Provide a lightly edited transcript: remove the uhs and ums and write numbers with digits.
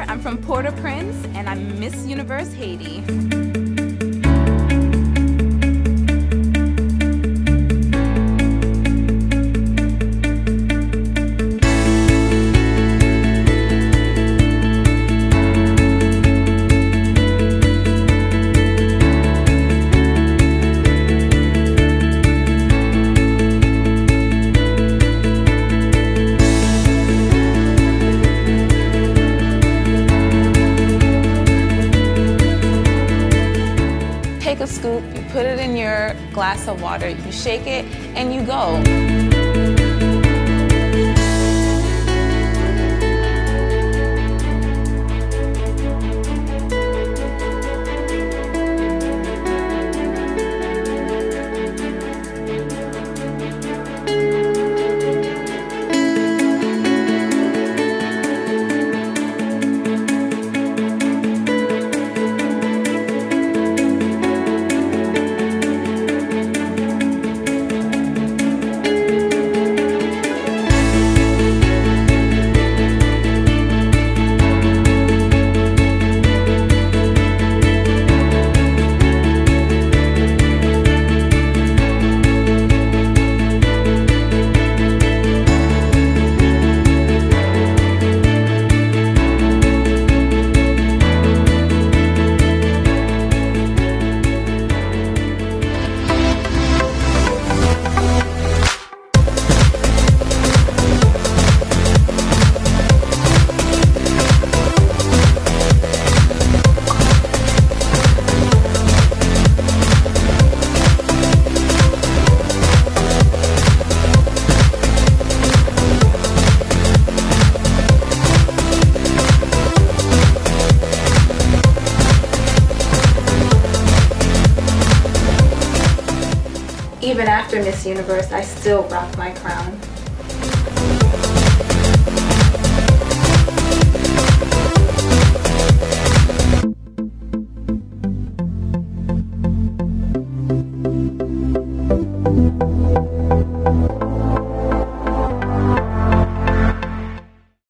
I'm from Port-au-Prince, and I'm Miss Universe Haiti. Take a scoop, you put it in your glass of water, you shake it, and you go. Even after Miss Universe, I still rock my crown.